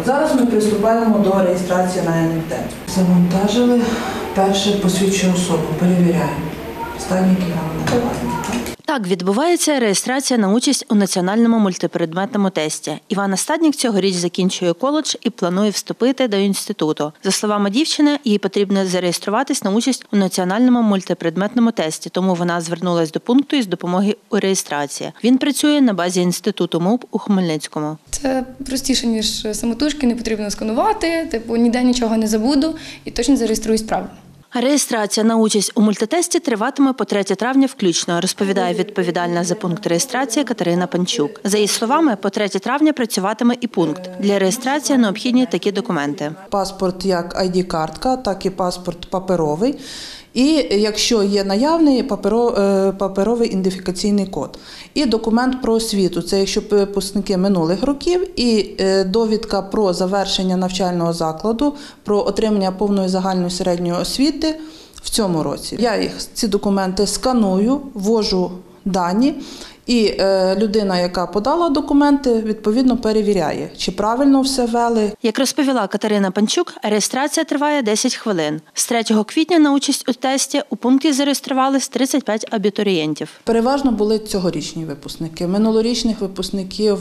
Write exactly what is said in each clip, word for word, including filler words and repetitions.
Зараз ми приступаємо до реєстрації на ен ем те. Завантажили перше посвідчує особу, перевіряємо. Стадник Івана Миколаївна. Так відбувається реєстрація на участь у національному мультипредметному тесті. Івана Стадник цьогоріч закінчує коледж і планує вступити до інституту. За словами дівчини, їй потрібно зареєструватись на участь у національному мультипредметному тесті, тому вона звернулась до пункту із допомоги у реєстрації. Він працює на базі інституту МУП у Хмельницькому. Це простіше, ніж самотужки, не потрібно сканувати, типу ніде нічого не забуду і точно зареєструюсь правильно. Реєстрація на участь у мультитесті триватиме по третє травня включно, розповідає відповідальна за пункт реєстрації Катерина Панчук. За її словами, по третє травня працюватиме і пункт. Для реєстрації необхідні такі документи. Паспорт як ай ді-картка, так і паспорт паперовий. І якщо є наявний паперовий ідентифікаційний код. І документ про освіту, це якщо випускники минулих років, і довідка про завершення навчального закладу, про отримання повної загальної середньої освіти в цьому році. Я їх, ці документи сканую, ввожу дані, і людина, яка подала документи, відповідно перевіряє, чи правильно все ввели. Як розповіла Катерина Панчук, реєстрація триває десять хвилин. З третього квітня на участь у тесті у пункті зареєструвались тридцять п'ять абітурієнтів. Переважно були цьогорічні випускники. Минулорічних випускників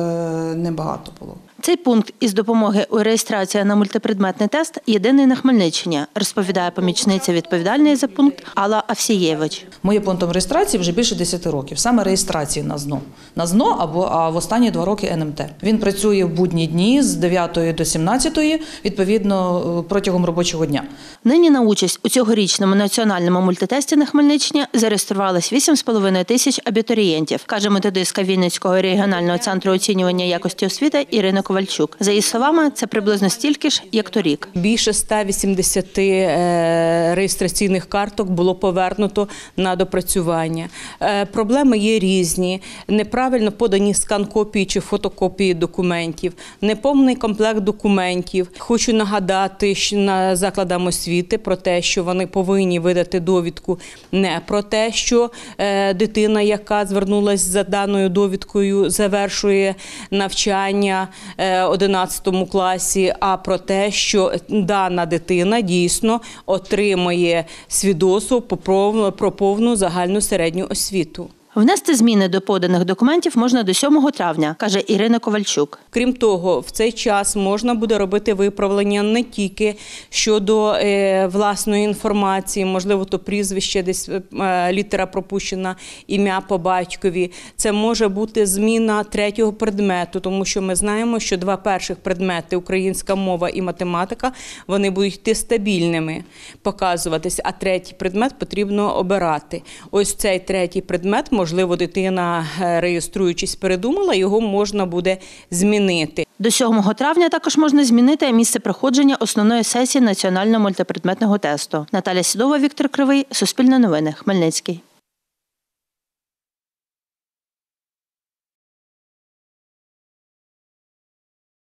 небагато було. Цей пункт із допомоги у реєстрації на мультипредметний тест єдиний на Хмельниччині, розповідає помічниця відповідальної за пункт Алла Авсієвич. Ми є пунктом реєстрації вже більше десяти років, саме реєстрації на ЗНО. На ЗНО або а в останні два роки ен ем те. Він працює в будні дні з дев'ятої до сімнадцятої, відповідно, протягом робочого дня. Нині на участь у цьогорічному національному мультитесті на Хмельниччині зареєструвалось вісім з половиною тисяч абітурієнтів, каже методистка Вінницького регіонального центру оцінювання якості освіти Ірина Ковальчук. За її словами, це приблизно стільки ж, як торік. Більше ста вісімдесяти реєстраційних карток було повернуто на допрацювання. Проблеми є різні. Неправильно подані скан-копії чи фотокопії документів, неповний комплект документів. Хочу нагадати на закладам освіти про те, що вони повинні видати довідку не про те, що дитина, яка звернулася за даною довідкою, завершує навчання одинадцятому класі, а про те, що дана дитина дійсно отримує свідоцтво про повну загальну середню освіту. Внести зміни до поданих документів можна до сьомого травня, каже Ірина Ковальчук. Крім того, в цей час можна буде робити виправлення не тільки щодо е, власної інформації, можливо, то прізвище, десь е, літера пропущена, ім'я по батькові. Це може бути зміна третього предмету, тому що ми знаємо, що два перших предмети, українська мова і математика, вони будуть йти стабільними, показуватись, а третій предмет потрібно обирати. Ось цей третій предмет може Можливо, дитина, реєструючись, передумала, його можна буде змінити. До сьомого травня також можна змінити місце проходження основної сесії національного мультипредметного тесту. Наталя Сідова, Віктор Кривий, Суспільне новини, Хмельницький.